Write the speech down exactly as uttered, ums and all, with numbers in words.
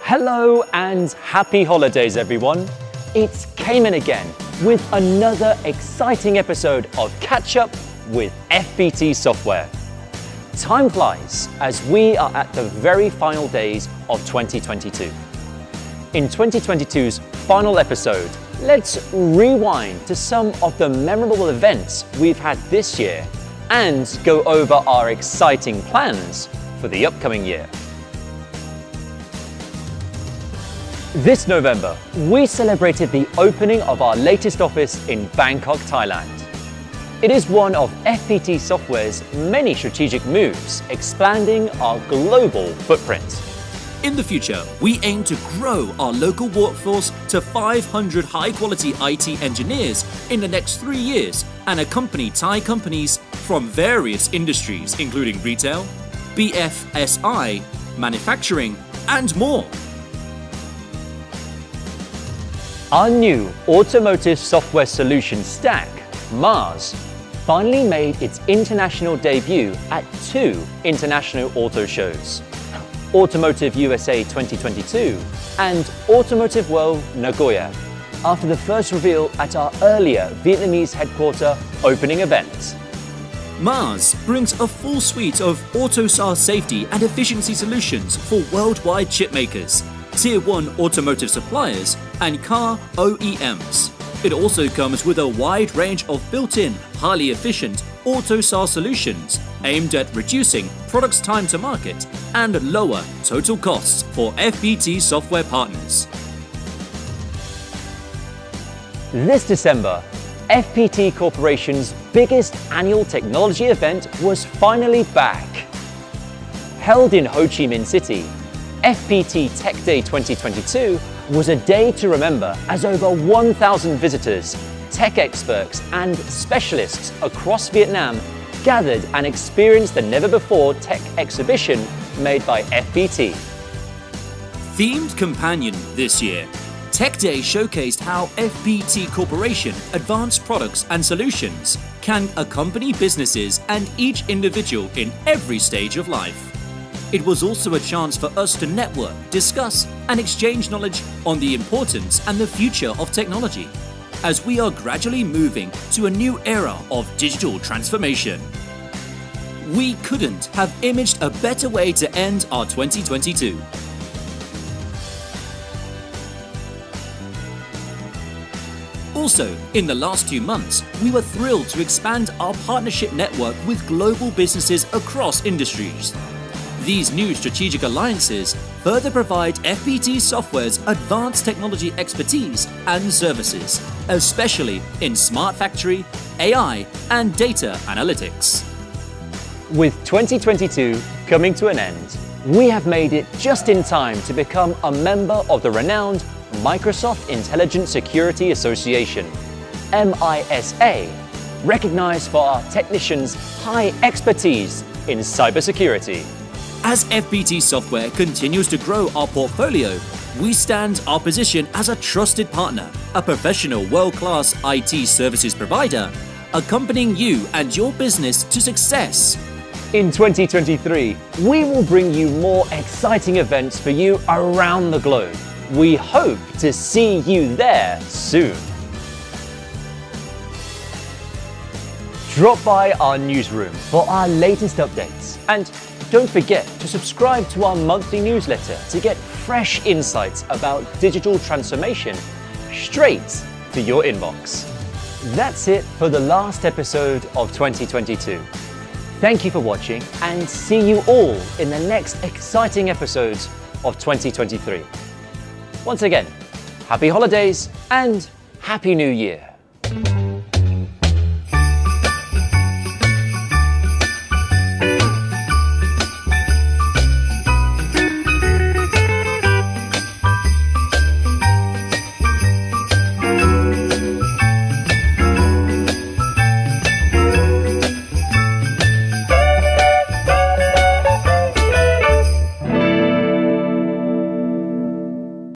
Hello and happy holidays, everyone. It's Cayman again with another exciting episode of Catch Up with F P T Software. Time flies as we are at the very final days of twenty twenty-two. In twenty twenty-two's final episode, let's rewind to some of the memorable events we've had this year and go over our exciting plans for the upcoming year. This November, we celebrated the opening of our latest office in Bangkok, Thailand. It is one of F P T Software's many strategic moves, expanding our global footprint. In the future, we aim to grow our local workforce to five hundred high-quality I T engineers in the next three years and accompany Thai companies from various industries, including retail, B F S I, manufacturing, and more. Our new automotive software solution stack, Mars, finally made its international debut at two international auto shows, Automotive U S A twenty twenty-two and Automotive World Nagoya, after the first reveal at our earlier Vietnamese headquarter opening event. Mars brings a full suite of auto-SAR safety and efficiency solutions for worldwide chip makers, Tier one automotive suppliers, and car O E Ms. It also comes with a wide range of built-in, highly efficient auto-SAR solutions aimed at reducing products' time to market and lower total costs for F P T software partners. This December, F P T Corporation's biggest annual technology event was finally back. Held in Ho Chi Minh City, F P T Tech Day twenty twenty-two was a day to remember as over one thousand visitors, tech experts and specialists across Vietnam gathered and experienced the never-before tech exhibition made by F P T. Themed companion this year, Tech Day showcased how F P T Corporation advanced products and solutions can accompany businesses and each individual in every stage of life. It was also a chance for us to network, discuss, and exchange knowledge on the importance and the future of technology, as we are gradually moving to a new era of digital transformation. We couldn't have imaged a better way to end our twenty twenty-two. Also, in the last two months, we were thrilled to expand our partnership network with global businesses across industries. These new strategic alliances further provide F P T Software's advanced technology expertise and services, especially in smart factory, A I, and data analytics. With twenty twenty-two coming to an end, we have made it just in time to become a member of the renowned Microsoft Intelligent Security Association, M I S A, recognized for our technicians' high expertise in cybersecurity. As F P T Software continues to grow our portfolio, we stand our position as a trusted partner, a professional world-class I T services provider, accompanying you and your business to success. In twenty twenty-three, we will bring you more exciting events for you around the globe. We hope to see you there soon. Drop by our newsroom for our latest updates, and don't forget to subscribe to our monthly newsletter to get fresh insights about digital transformation straight to your inbox. That's it for the last episode of twenty twenty-two. Thank you for watching, and see you all in the next exciting episodes of twenty twenty-three. Once again, happy holidays and Happy New Year!